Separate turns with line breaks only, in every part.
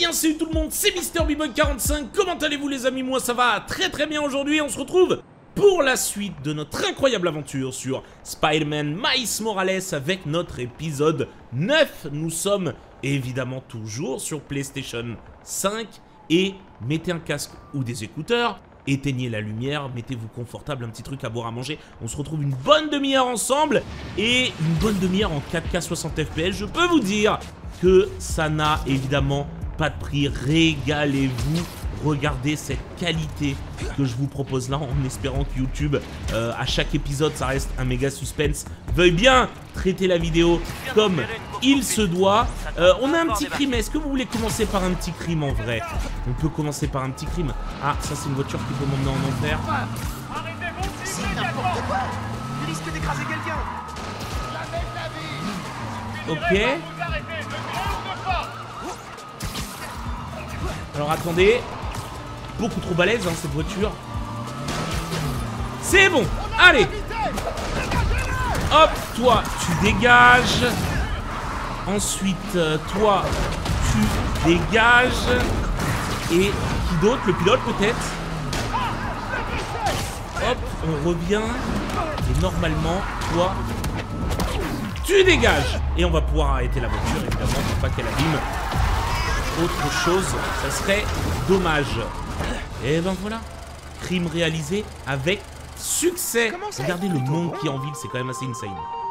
bien salut tout le monde, c'est MrBboy45, comment allez-vous les amis? Moi ça va très bien aujourd'hui, on se retrouve pour la suite de notre incroyable aventure sur Spider-Man Miles Morales avec notre épisode 9. Nous sommes évidemment toujours sur PlayStation 5 et mettez un casque ou des écouteurs, éteignez la lumière, mettez-vous confortable, un petit truc à boire à manger. On se retrouve une bonne demi-heure ensemble et une bonne demi-heure en 4K 60 FPS. Je peux vous dire que ça n'a évidemment pas de prix. Régalez-vous, regardez cette qualité que je vous propose là, en espérant que YouTube, à chaque épisode, ça reste un méga suspense, veuille bien traiter la vidéo comme il se doit. On a un petit crime, est-ce que vous voulez commencer par un petit crime en vrai? On peut commencer par un petit crime. Ah, ça c'est une voiture qui peut m'emmener en enfer.
C'est n'importe quoi. Il risque d'écraser quelqu'un.
Ok. Alors attendez. Beaucoup trop balèze hein, cette voiture. C'est bon. Allez. Hop, toi, tu dégages. Ensuite, toi, tu dégages. Et qui d'autre? Le pilote peut-être? Hop, on revient. Et normalement, toi, tu dégages. Et on va pouvoir arrêter la voiture, évidemment, pour pas qu'elle abîme autre chose. Ça serait dommage. Et ben voilà. Crime réalisé avec succès. Regardez le monde qui est en ville, c'est quand même assez insane.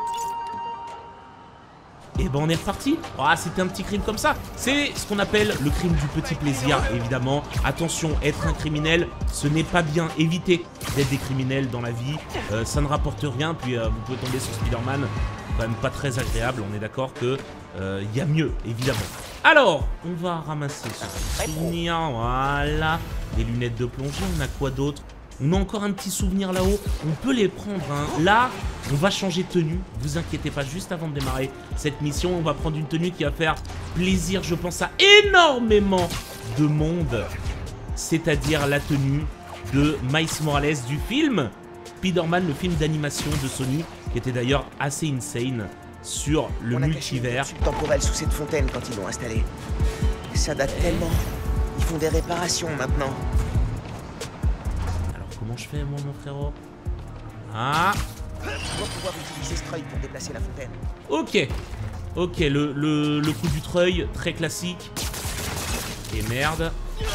Et ben on est reparti. Ah, c'était un petit crime comme ça. C'est ce qu'on appelle le crime du petit plaisir, évidemment. Attention, être un criminel, ce n'est pas bien. Évitez d'être des criminels dans la vie. Ça ne rapporte rien. Puis vous pouvez tomber sur Spider-Man. Quand même pas très agréable. On est d'accord que y a mieux, évidemment. Alors, on va ramasser ce souvenir. Voilà. Des lunettes de plongée. On a quoi d'autre? On a encore un petit souvenir là-haut. On peut les prendre. Hein. Là, on va changer de tenue. Vous inquiétez pas, juste avant de démarrer cette mission, on va prendre une tenue qui va faire plaisir, je pense, à énormément de monde. C'est-à-dire la tenue de Miles Morales du film Spider-Man, le film d'animation de Sony, qui était d'ailleurs assez insane sur le multivers.
On a temporel sous cette fontaine quand ils l'ont installé. Ça date tellement. Ils font des réparations maintenant.
Comment je fais moi mon frérot? Ah,
On va pouvoir utiliser ce treuil pour déplacer la fontaine.
ok. Ok, le coup du treuil, très classique. Et merde.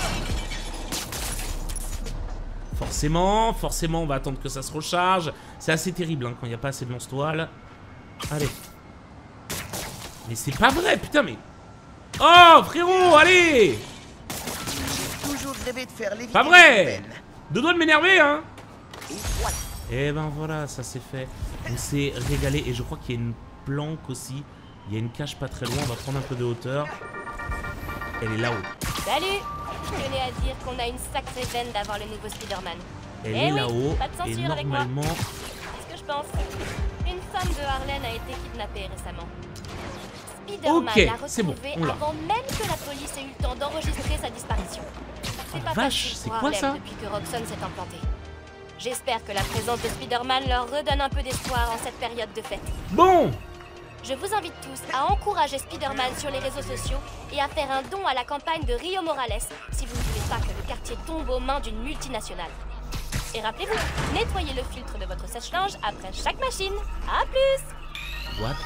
Forcément, on va attendre que ça se recharge. C'est assez terrible hein, quand il n'y a pas assez de lance-toile. Allez. Mais c'est pas vrai, putain, mais... Oh, frérot, allez!
J'ai toujours rêvé de faire les
pas vrai!
fontaines.
Deux doigts de m'énerver, hein!
Et voilà.
Et ben voilà, ça c'est fait. On s'est régalé et je crois qu'il y a une planque aussi. Il y a une cage pas très loin, on va prendre un peu de hauteur. Elle est là-haut.
Salut! Je tenais à dire qu'on a une sacrée veine d'avoir le nouveau Spider-Man.
Elle est là-haut
pas de
et
censure avec moi.
normalement...
C'est ce que je pense. Une femme de Harlem a été kidnappée récemment. Spider-Man
Ok,
l'a
c'est bon,
retrouvée
on l'a.
avant même que la police ait eu le temps d'enregistrer sa disparition. C'est pas
vache,
facile
c'est
pour
quoi
Harlem
ça?
depuis que Roxxon s'est implanté. J'espère que la présence de Spider-Man leur redonne un peu d'espoir en cette période de fête.
Bon!
Je vous invite tous à encourager Spider-Man sur les réseaux sociaux et à faire un don à la campagne de Rio Morales si vous ne voulez pas que le quartier tombe aux mains d'une multinationale. Et rappelez-vous, nettoyez le filtre de votre sèche-linge après chaque machine. À plus!
What?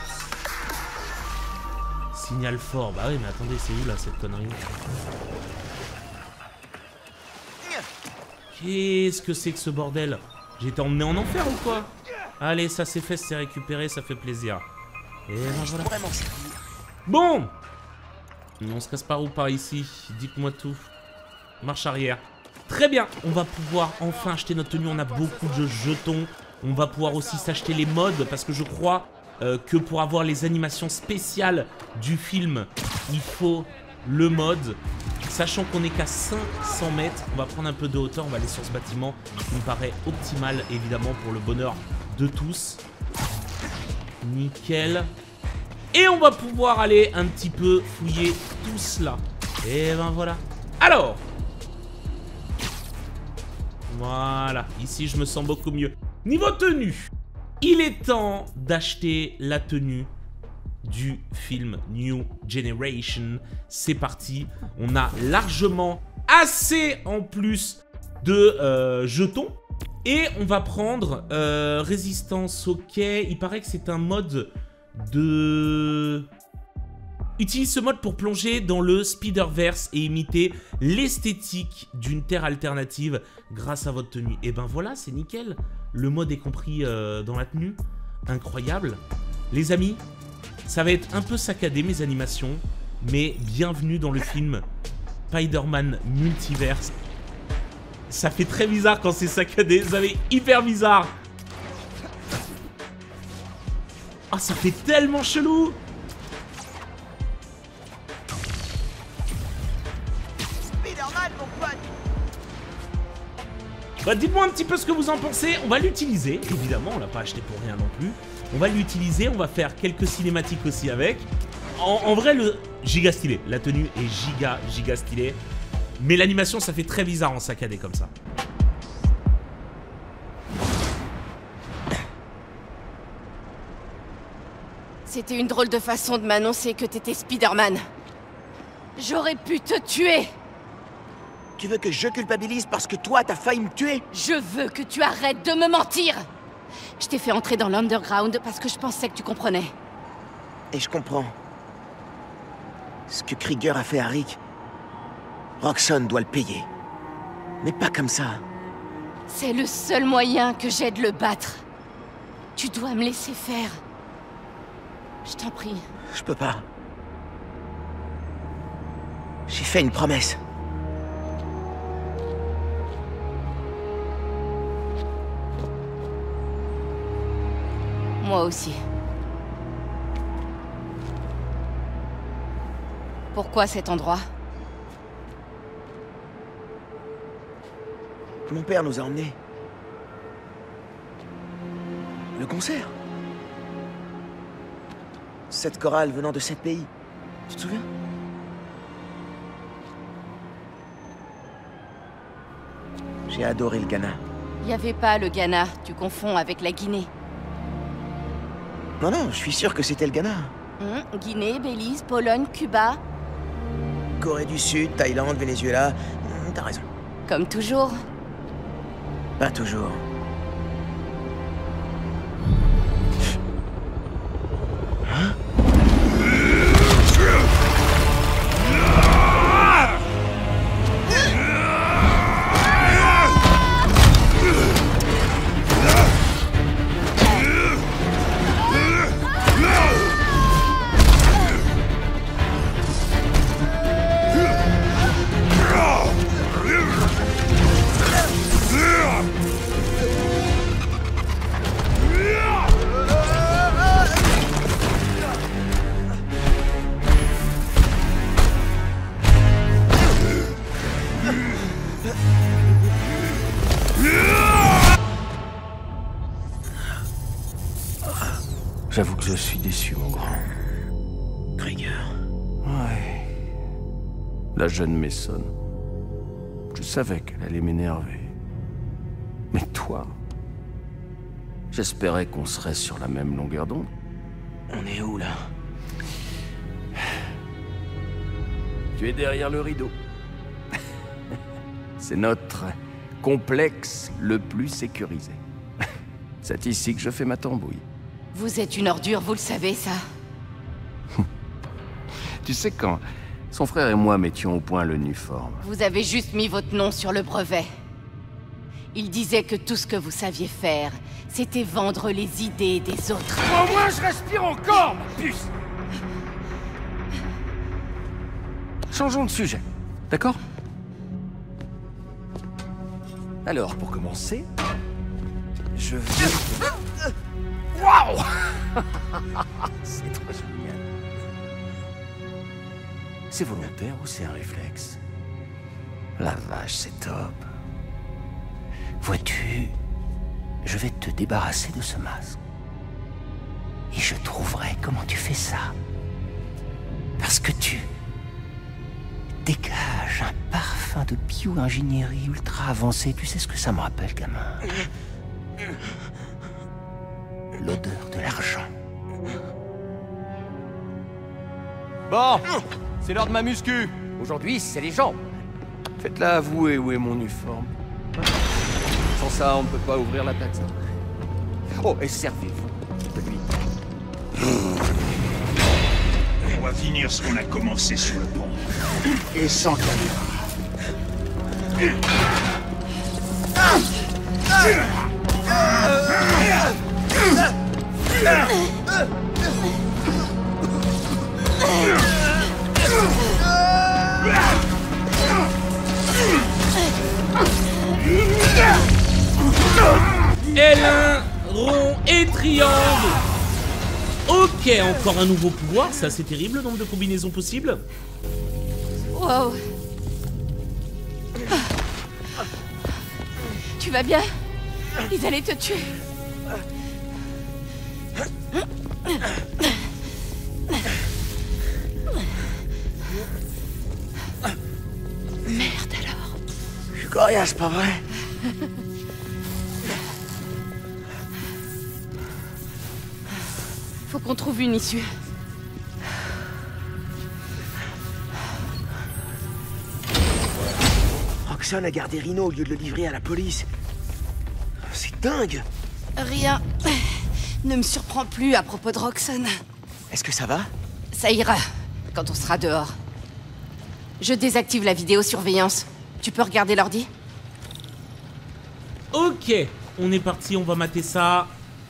Signal fort. Bah oui, mais attendez, c'est où là cette connerie? Qu'est-ce que c'est que ce bordel? J'ai été emmené en enfer ou quoi? Allez, ça c'est fait, c'est récupéré, ça fait plaisir. Et ben voilà.
Vraiment, c'est
Bon! On se casse par où par ici? Dites-moi tout. Marche arrière. Très bien, on va pouvoir enfin acheter notre tenue. On a beaucoup de jetons. On va pouvoir aussi s'acheter les mods parce que je crois que pour avoir les animations spéciales du film, il faut le mode. Sachant qu'on est qu'à 500 mètres, on va prendre un peu de hauteur. On va aller sur ce bâtiment qui me paraît optimal, évidemment, pour le bonheur de tous. Nickel. Et on va pouvoir aller un petit peu fouiller tout cela. Et ben voilà. Alors. Voilà. Ici, je me sens beaucoup mieux. Niveau tenue. Il est temps d'acheter la tenue du film New Generation. C'est parti, on a largement assez en plus de jetons. Et on va prendre résistance, ok. Il paraît que c'est un mode de... Utilise ce mode pour plonger dans le Spider-Verse et imiter l'esthétique d'une terre alternative grâce à votre tenue. Et ben voilà, c'est nickel. Le mode est compris dans la tenue. Incroyable. Les amis, ça va être un peu saccadé mes animations, mais bienvenue dans le film Spider-Man Multiverse. Ça fait très bizarre quand c'est saccadé, ça fait hyper bizarre. Ah, ça fait tellement chelou.
Spider-Man, mon pote.
Bah, dites-moi un petit peu ce que vous en pensez. On va l'utiliser, évidemment, on l'a pas acheté pour rien non plus. On va l'utiliser, on va faire quelques cinématiques aussi avec. En vrai, le giga stylé. La tenue est giga stylée. Mais l'animation, ça fait très bizarre en saccadé comme ça.
C'était une drôle de façon de m'annoncer que t'étais Spider-Man. J'aurais pu te tuer.
Tu veux que je culpabilise parce que toi, t'as failli me tuer?
Je veux que tu arrêtes de me mentir. Je t'ai fait entrer dans l'Underground parce que je pensais que tu comprenais.
Et je comprends. Ce que Krieger a fait à Rick, Roxxon doit le payer. Mais pas comme ça.
C'est le seul moyen que j'ai de le battre. Tu dois me laisser faire. Je t'en prie.
Je peux pas. J'ai fait une promesse.
Moi aussi. Pourquoi cet endroit?
Mon père nous a emmenés. Le concert. Cette chorale venant de 7 pays. Tu te souviens? J'ai adoré le Ghana.
Y avait pas le Ghana, tu confonds avec la Guinée.
Non, non, je suis sûr que c'était le Ghana.
Guinée, Belize, Pologne, Cuba.
Corée du Sud, Thaïlande, Venezuela. T'as raison.
Comme toujours.
Pas toujours. Hein?
J'avoue que je suis déçu, mon grand.
Krieger.
Ouais. La jeune Mason. Je savais qu'elle allait m'énerver. Mais toi... J'espérais qu'on serait sur la même longueur d'onde.
On est où, là?
Tu es derrière le rideau. C'est notre complexe le plus sécurisé. C'est ici que je fais ma tambouille.
Vous êtes une ordure, vous le savez, ça?
Tu sais, quand son frère et moi mettions au point l'uniforme...
Vous avez juste mis votre nom sur le brevet. Il disait que tout ce que vous saviez faire, c'était vendre les idées des autres.
Au moins, je respire encore, ma puce! Changeons de sujet, d'accord? Alors, pour commencer, je vais... Waouh! C'est trop génial. C'est volontaire ou c'est un réflexe? La vache, c'est top. Vois-tu, je vais te débarrasser de ce masque. Et je trouverai comment tu fais ça. Parce que tu dégages un parfum de bio-ingénierie ultra avancé. Tu sais ce que ça me rappelle, gamin? L'odeur de l'argent. Bon, c'est l'heure de ma muscu. Aujourd'hui, c'est les jambes. Faites-la avouer où est mon uniforme. Sans ça, on ne peut pas ouvrir la plateforme. Oh, et servez-vous de lui.
On va finir ce qu'on a commencé sur le pont. Et sans caméra.
L1, rond et triangle. Ok, encore un nouveau pouvoir, c'est assez terrible le nombre de combinaisons possibles.
Wow. Tu vas bien? Ils allaient te tuer. Merde alors.
Je suis coriace, pas vrai?
Faut qu'on trouve une issue.
Roxxon a gardé Rhino au lieu de le livrer à la police. C'est dingue!
Rien ne me surprend plus à propos de Roxxon.
Est-ce que ça va?
Ça ira, quand on sera dehors. Je désactive la vidéosurveillance. Tu peux regarder l'ordi?
Ok, on est parti, on va mater ça.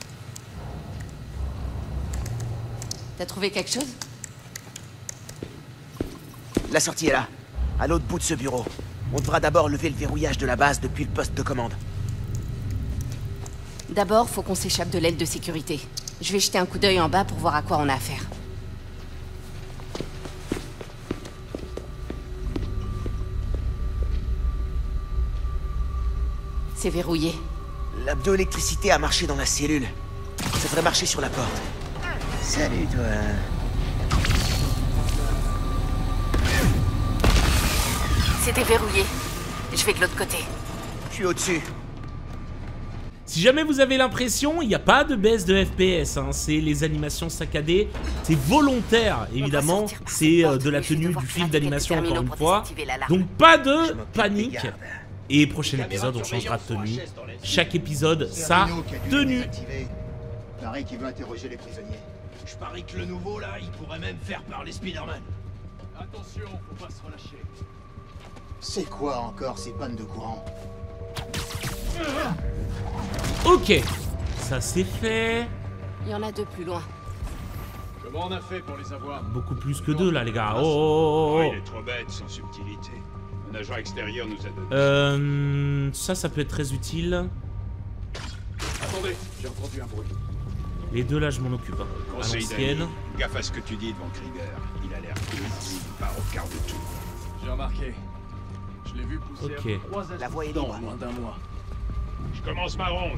T'as trouvé quelque chose?
La sortie est là, à l'autre bout de ce bureau. On devra d'abord lever le verrouillage de la base depuis le poste de commande.
D'abord, faut qu'on s'échappe de l'aile de sécurité. Je vais jeter un coup d'œil en bas pour voir à quoi on a affaire. C'est verrouillé.
La bioélectricité a marché dans la cellule. Ça devrait marcher sur la porte. Salut, toi.
C'était verrouillé. Je vais de l'autre côté.
Je suis au-dessus.
Si jamais vous avez l'impression, il n'y a pas de baisse de FPS, hein, c'est les animations saccadées, c'est volontaire évidemment, c'est de la tenue du film d'animation encore une fois, donc pas de panique. Et prochain épisode, on changera de tenue. Chaque épisode, sa tenue.
Pareil qu'il veut interroger les prisonniers. Je parie que le nouveau là, il pourrait même faire parler Spider-Man. Attention, faut pas se relâcher. C'est quoi encore ces pannes de courant?
Ok, ça c'est fait.
Il y en a deux plus loin.
Comment on a fait pour les avoir?
Beaucoup plus que deux là les gars. Oh,
Il est trop bête, sans subtilité. Un agent extérieur nous a donné.
Ça peut être très utile.
Attendez, j'ai entendu un bruit.
Les deux là, je m'en occupe. Hein. À
Conseil
l'ancienne.
d'ami, gaffe à ce que tu dis devant Krieger. Il a l'air cool, il part au quart de tout.
J'ai remarqué. Je l'ai vu pousser
Ok.
à 3
La voie est
dans
libre.
moins d'un mois.
Je commence ma ronde.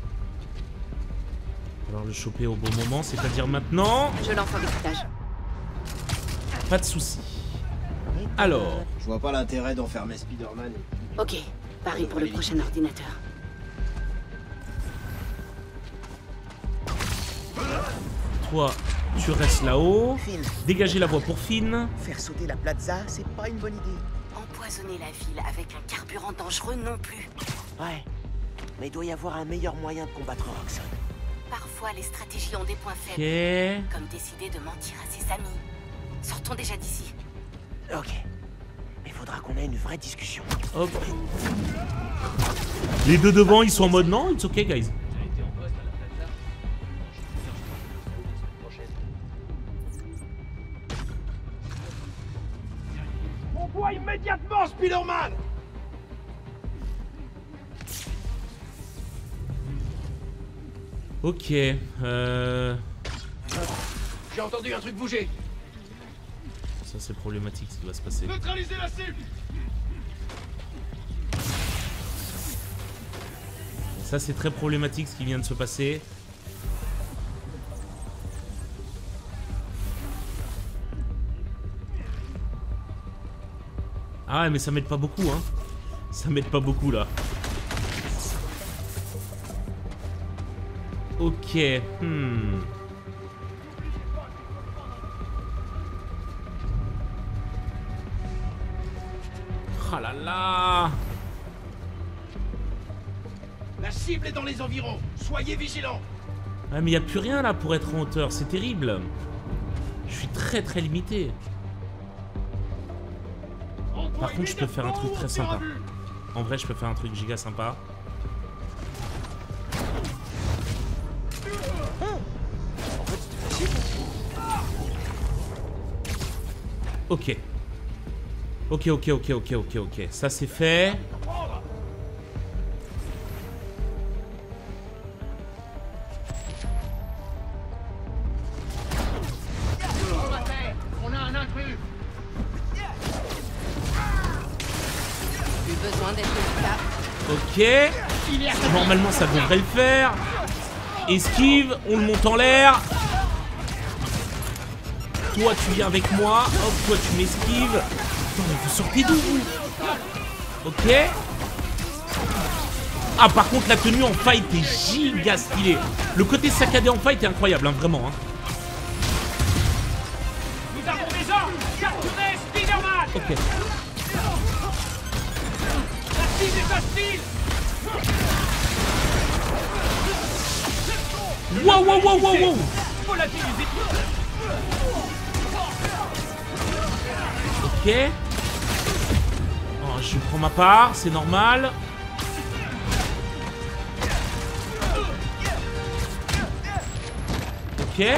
Alors le choper au bon moment, c'est-à-dire maintenant.
Je lance un décryptage.
Pas de soucis. Alors,
Je vois pas l'intérêt d'enfermer Spider-Man.
Ok, pareil pour le prochain ordinateur.
toi, tu restes là-haut.
Finn,
Dégagez la voie pour Finn.
faire sauter la plaza, c'est pas une bonne idée.
Empoisonner la ville avec un carburant dangereux non plus.
Ouais, mais il doit y avoir un meilleur moyen de combattre Roxxon.
Parfois, les stratégies ont des points
Ok.
faibles, comme décider de mentir à ses amis. Sortons déjà d'ici.
Ok, mais faudra qu'on ait une vraie discussion.
Hop. Les deux devant, ils sont en mode non, it's okay, guys.
On voit immédiatement Spider-Man.
Ok,
J'ai entendu un truc bouger.
ça c'est problématique ce qui va se passer.
Neutralisez la cible.
Ça c'est très problématique ce qui vient de se passer. Ah ouais, mais ça m'aide pas beaucoup hein. Ça m'aide pas beaucoup là. Ok, là là.
La cible est dans les environs. Soyez vigilants.
Ah mais y a plus rien là pour être en hauteur, c'est terrible. Je suis très très limité. Par contre je peux faire un truc très sympa. En vrai je peux faire un truc giga sympa. Ok. Ok. Ça c'est fait.
On a un intrus.
Plus besoin d'être là.
Ok. Normalement ça devrait le faire. Esquive, on le monte en l'air. Toi tu viens avec moi. Hop, toi tu m'esquives. Attends, mais vous sortez d'où vous? Ok. Ah par contre la tenue en fight est giga stylée. Le côté saccadé en fight est incroyable, hein, vraiment. Hein.
Nous avons déjà capturé Spider-Man.
Ok.
La cible est hostile.
Wow.
Volatilisez.
Ok. Oh, je prends ma part, c'est normal. Ok. Mais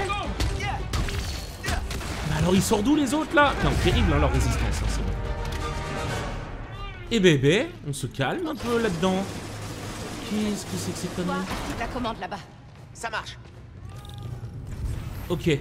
alors ils sortent d'où les autres là? Putain, terrible hein, leur résistance. Hein, c'est bon. Et bébé, on se calme un peu là-dedans. Qu'est-ce que c'est que ces
Toi,
conneries?
c'est ta commande là-bas.
Ça marche.
Ok.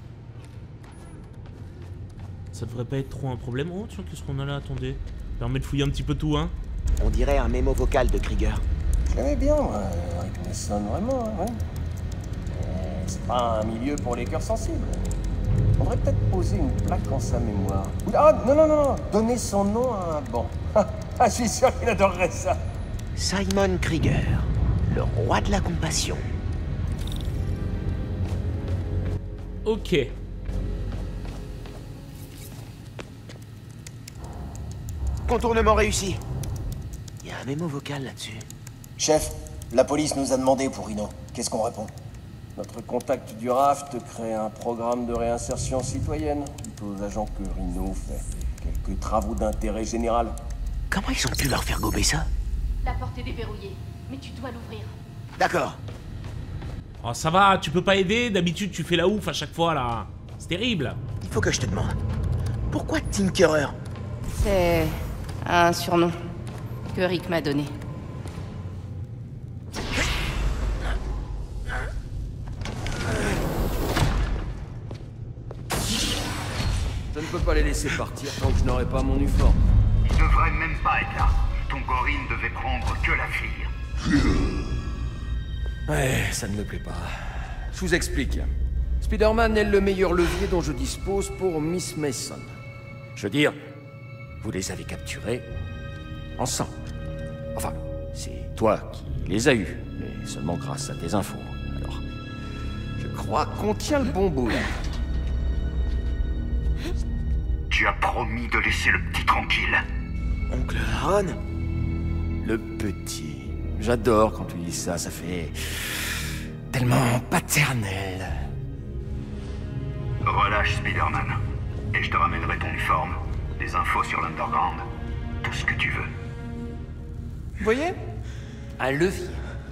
Ça devrait pas être trop un problème. Oh tiens, qu'est-ce qu'on a là? Attendez. Permet de fouiller un petit peu tout, hein.
On dirait un mémo vocal de Krieger.
Je l'aimais bien, moi, Rick Mason, vraiment, hein, ouais. Mais c'est pas un milieu pour les cœurs sensibles. On devrait peut-être poser une plaque en sa mémoire. Ah, non. Donner son nom à un banc. Ah, je suis sûr qu'il adorerait ça.
Simon Krieger, le roi de la compassion.
Ok.
Contournement réussi. Il y a un mémo vocal là-dessus.
Chef, la police nous a demandé pour Rhino. Qu'est-ce qu'on répond? Notre contact du raft crée un programme de réinsertion citoyenne aux agents que Rhino fait quelques travaux d'intérêt général.
Comment ils ont pu leur faire gober ça?
La porte est déverrouillée, mais tu dois l'ouvrir.
D'accord.
Oh ça va, tu peux pas aider? D'habitude tu fais la ouf à chaque fois là. C'est terrible.
Il faut que je te demande. Pourquoi Tinkerer?
C'est un surnom que Rick m'a donné.
Je ne peux pas les laisser partir tant que je n'aurai pas mon uniforme.
Il devrait même pas être là. Ton Gorine devait prendre que la fille.
Ouais, ça ne me plaît pas. Je vous explique. Spider-Man est le meilleur levier dont je dispose pour Miss Mason. Je veux dire, vous les avez capturés ensemble. Enfin, c'est toi qui les as eus, mais seulement grâce à tes infos. Alors, je crois qu'on tient le bon bout là.
Tu as promis de laisser le petit tranquille.
Oncle Aaron?
Le petit. J'adore quand tu dis ça, ça fait tellement paternel.
Relâche Spider-Man. Et je te ramènerai ton uniforme, des infos sur l'Underground, tout ce que tu veux.
Vous voyez? Un levier.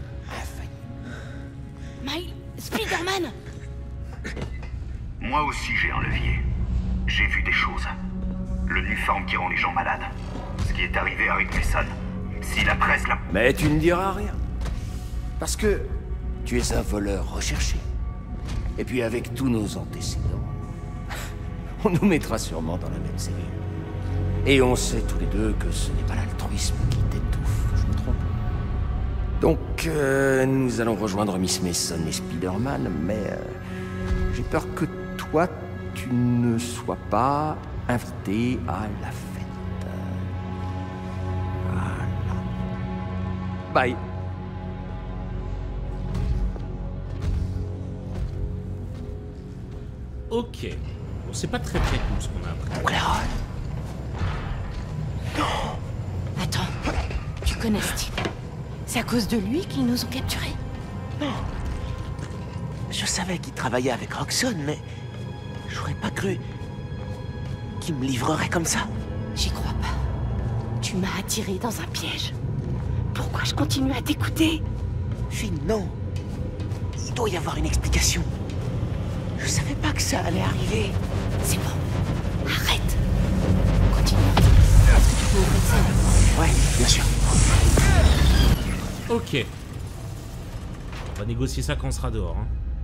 Miles, Spider-Man!
Moi aussi j'ai un levier. J'ai vu des choses. Le uniforme qui rend les gens malades. Ce qui est arrivé à Rick Mason. Si la presse l'a...
Mais tu ne diras rien. Parce que tu es un voleur recherché. Et puis avec tous nos antécédents, on nous mettra sûrement dans la même cellule. Et on sait tous les deux que ce n'est pas l'altruisme qui t'étouffe, je me trompe. Donc, nous allons rejoindre Miss Mason et Spider-Man, mais j'ai peur que toi, tu ne sois pas invité à la fête. Voilà. Bye.
Ok. Bon, c'est pas très cool ce qu'on a appris.
Oncle Aaron. Non.
connais ce type. C'est à cause de lui qu'ils nous ont capturés.
Non. Je savais qu'il travaillait avec Roxxon, mais j'aurais pas cru qu'il me livrerait comme ça.
J'y crois pas. Tu m'as attiré dans un piège. Pourquoi je continue à t'écouter?
Finn, non. Il doit y avoir une explication. Je savais pas que ça allait arriver.
C'est bon. Arrête. Continue. Est-ce que tu peux ouvrir ça?
Ouais, bien sûr.
Ok. On va négocier ça quand on sera dehors. Hein.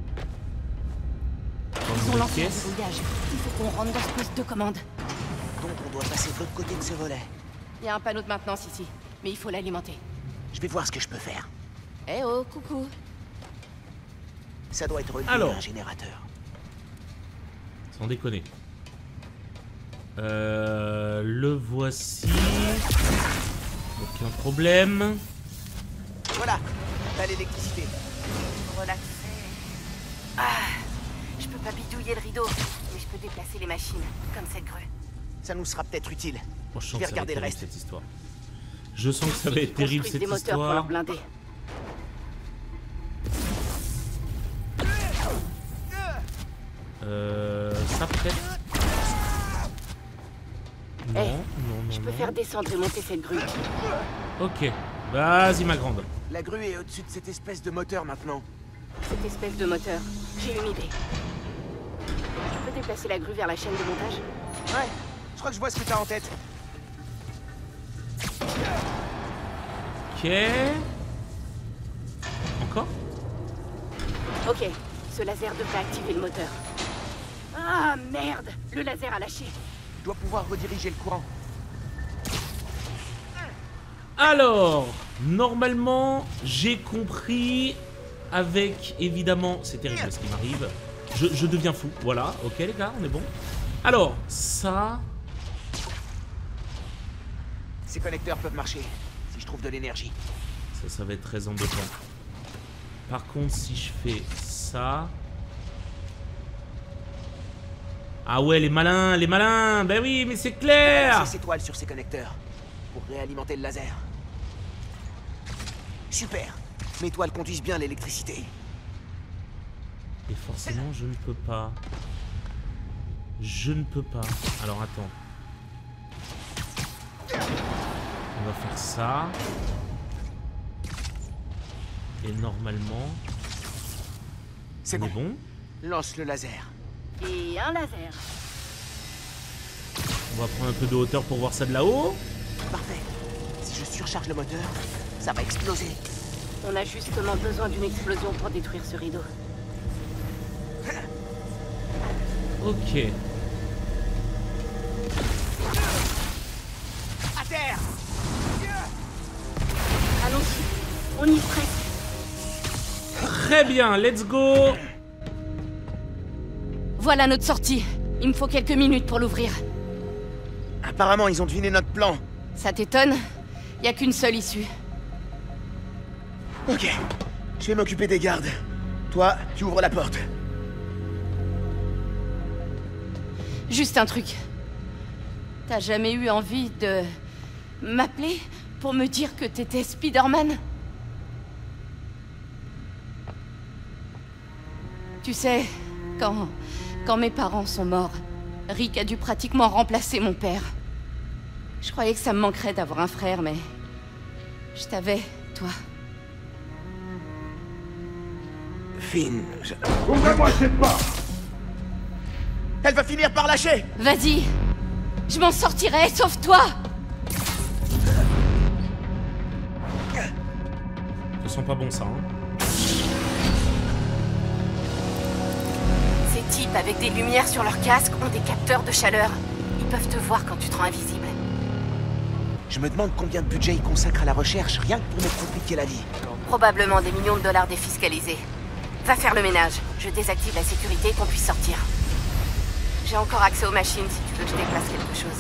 Ils ont lancé un verrouillage. Il faut qu'on rentre dans ce poste de commande.
Donc on doit passer de l'autre côté de ce volet.
Il y a un panneau de maintenance ici, mais il faut l'alimenter.
Je vais voir ce que je peux faire.
Eh oh, coucou.
Ça doit être relié à un générateur.
Sans déconner. Le voici. Aucun problème.
Voilà, t'as l'électricité.
Relaxez. Ah, je peux pas bidouiller le rideau, mais je peux déplacer les machines, comme cette grue.
Ça nous sera peut-être utile.
Bon, je
Je
sens
vais
que ça va
regarder
être
le
terrible,
reste.
cette histoire. Je sens que ça va être terrible cette
des moteurs pour leur
histoire.
blinder.
Ça peut-être. Non, non, non.
Je peux faire descendre et monter cette grue.
Ok. Vas-y, ma grande.
La grue est au-dessus de cette espèce de moteur maintenant.
Cette espèce de moteur, j'ai une idée. Tu peux déplacer la grue vers la chaîne de montage?
Ouais, je crois que je vois ce que t'as en tête.
Ok. Encore?
Ok, ce laser devrait activer le moteur. Ah merde, le laser a lâché.
Je dois pouvoir rediriger le courant.
Alors, normalement, j'ai compris avec, évidemment, c'est terrible ce qui m'arrive. Je deviens fou, voilà, ok les gars, on est bon. Alors, ça...
Ces connecteurs peuvent marcher, si je trouve de l'énergie.
Ça va être très embêtant. Par contre, si je fais ça... Ah ouais, les malins, ben oui, mais c'est clair.
C'est ces toiles sur ces connecteurs, pour réalimenter le laser. Super, mes toiles conduisent bien l'électricité.
Et forcément, je ne peux pas. Je ne peux pas. Alors, attends. On va faire ça. Et normalement...
C'est
bon.
bon. Lance le laser.
Et un laser.
On va prendre un peu de hauteur pour voir ça de là-haut.
Parfait. Si je surcharge le moteur, ça va exploser.
On a justement besoin d'une explosion pour détruire ce rideau.
Ok.
À terre.
Allons-y, on y est presque.
Très bien, let's go.
Voilà notre sortie. Il me faut quelques minutes pour l'ouvrir.
Apparemment, ils ont deviné notre plan.
Ça t'étonne? Y a qu'une seule issue.
Ok, je vais m'occuper des gardes. Toi, tu ouvres la porte.
Juste un truc. T'as jamais eu envie de... m'appeler pour me dire que t'étais Spider-Man? Tu sais, quand mes parents sont morts, Rick a dû pratiquement remplacer mon père. Je croyais que ça me manquerait d'avoir un frère, mais... je t'avais, toi.
Finn,
Ouvrez-moi cette porte!
Elle va finir par lâcher!
Vas-y! Je m'en sortirai, sauve-toi!
Ça sent pas bon ça, hein.
Ces types avec des lumières sur leur casque ont des capteurs de chaleur. Ils peuvent te voir quand tu te rends invisible.
Je me demande combien de budget ils consacrent à la recherche, rien que pour me compliquer la vie.
Probablement des millions de dollars défiscalisés. Va faire le ménage. Je désactive la sécurité et qu'on puisse sortir. J'ai encore accès aux machines si tu veux que je déplace quelque chose.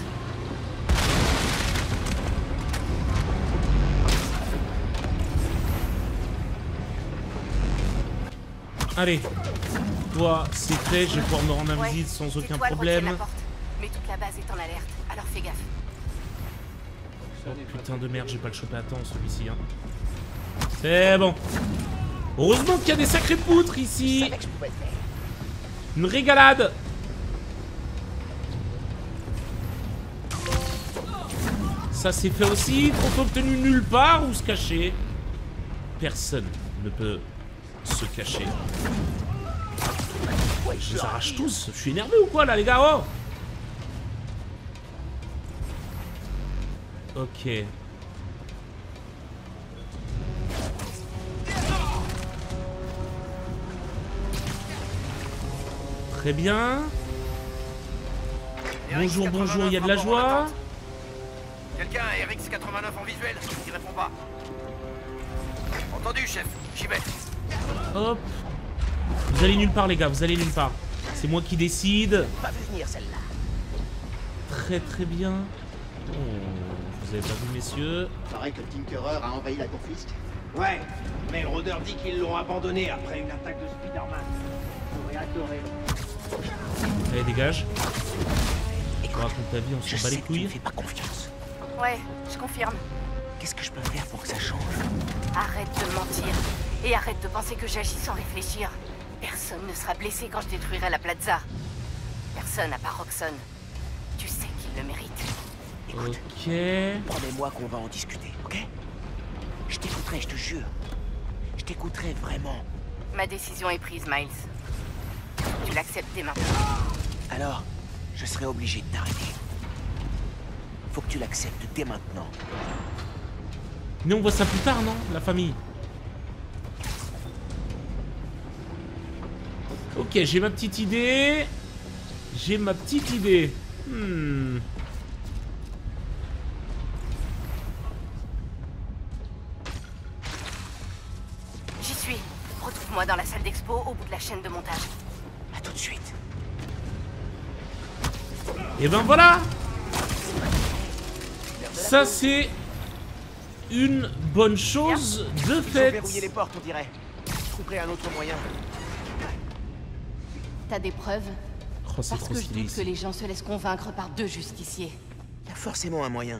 Allez. Toi, c'est fait, je vais pouvoir me rendre invisible sans aucun problème.
La porte. Mais toute la base est en alerte, alors fais gaffe.
Oh putain de merde, j'ai pas le chopé à temps celui-ci. Hein. C'est bon. Heureusement qu'il y a des sacrées poutres ici. Une régalade. Ça c'est fait aussi. Trop obtenu nulle part ou se cacher. Personne ne peut se cacher. Je les arrache tous. Je suis énervé ou quoi là les gars? Oh. Ok. Très bien. Bonjour, bonjour, il y a de la joie.
Quelqu'un a RX89 en visuel? Il répond pas. Entendu, chef. J'y vais.
Hop. Vous allez nulle part, les gars. Vous allez nulle part. C'est moi qui décide.
Pas vu venir celle-là.
Très très bien. Oh, vous avez pas vu, messieurs.
Paraît que le Tinkerer a envahi la confisque.
Ouais, mais le rôdeur dit qu'ils l'ont abandonné après une attaque de Spider-Man. J'aurais adoré.
Allez, dégage. Tu racontes ta vie, on s'en bat les couilles.
Je fais pas confiance.
Ouais, je confirme.
Qu'est-ce que je peux faire pour que ça change?
Arrête de mentir. Et arrête de penser que j'agis sans réfléchir. Personne ne sera blessé quand je détruirai la plaza. Personne à part Roxxon. Tu sais qu'il le mérite.
Écoute,
ok.
promets-moi qu'on va en discuter, ok? Je t'écouterai, je te jure. Je t'écouterai vraiment.
Ma décision est prise, Miles. Tu l'acceptes dès maintenant.
Alors, je serai obligé de t'arrêter. Faut que tu l'acceptes dès maintenant.
Mais on voit ça plus tard, non? La famille. Ok, j'ai ma petite idée. J'ai ma petite idée.
J'y suis. Retrouve-moi dans la salle d'expo au bout de la chaîne de montage.
À tout de suite.
Et ben voilà. Ça c'est une bonne chose de fait.
Verrouiller les portes, on dirait. Je trouverai un autre moyen.
T'as des preuves?
Oh, c'est
Parce
trop
que je
stylé
doute
ici.
que les gens se laissent convaincre par deux justiciers.
Il y a forcément un moyen.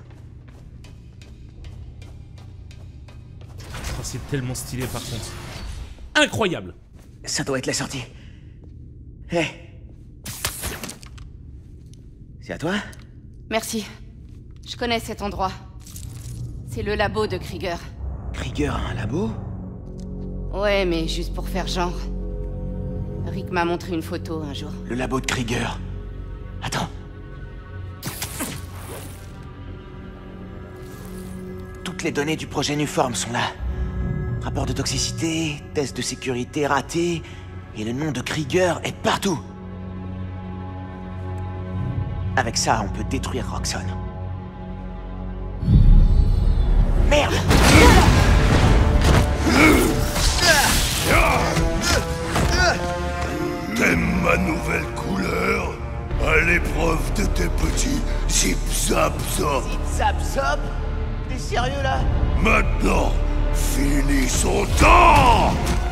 Oh, c'est tellement stylé par contre. Incroyable.
Ça doit être la sortie. Hé. C'est à toi?
Merci. Je connais cet endroit. C'est le labo de Krieger.
Krieger a un labo?
Ouais, mais juste pour faire genre. Rick m'a montré une photo un jour.
Le labo de Krieger. Attends. Toutes les données du projet Nuform sont là. Rapport de toxicité, test de sécurité raté, et le nom de Krieger est partout. Avec ça, on peut détruire Roxxon. Merde!
T'aimes ma nouvelle couleur? À l'épreuve de tes petits zip-zap-zop.
Zap-zop? T'es sérieux là?
Maintenant, finis son temps!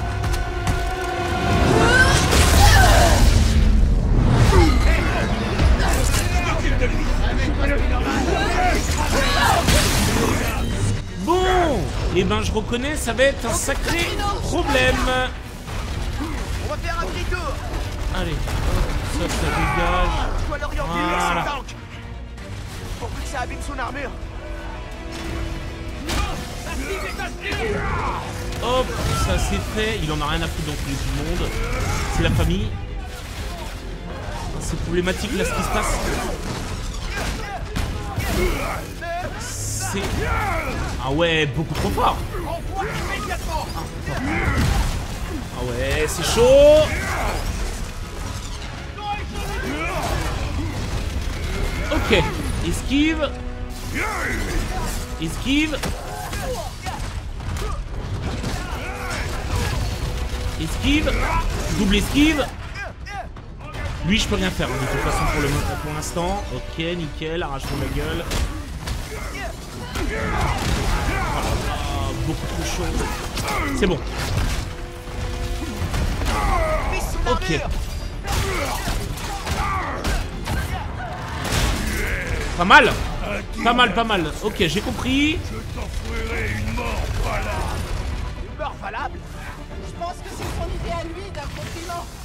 Bon, et ben je reconnais, ça va être un sacré problème.
On va faire un petit tour.
Allez, hop, ça dégage.
Je dois l'orienter vers
Voilà.
son tank. Pour plus que ça abîme son armure.
Hop, ça c'est fait. Il en a rien à foutre dans tous les du monde. C'est la famille. C'est problématique là ce qui se passe. C'est... Ah ouais, beaucoup trop fort. Ah ouais, c'est chaud. Ok, esquive. Esquive. Esquive. Double esquive. Lui, je peux rien faire, hein, de toute façon, pour l'instant. Ok, nickel, arrache-moi la gueule. Oh là là, beaucoup trop chaud. C'est bon. Ok. Pas mal.
À
Pas mal, pas mal. Ok, j'ai compris.
Je t'offrirai une mort valable.
Une mort valable?
Je pense que c'est son idée à lui d'un compliment.